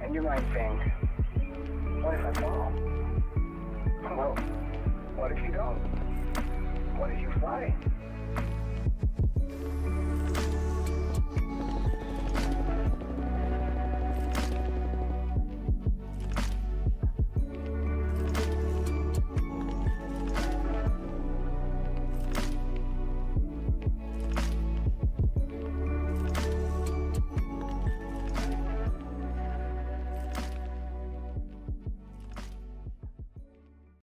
And you might think, what if I fall? Well, what if you don't? What if you fly?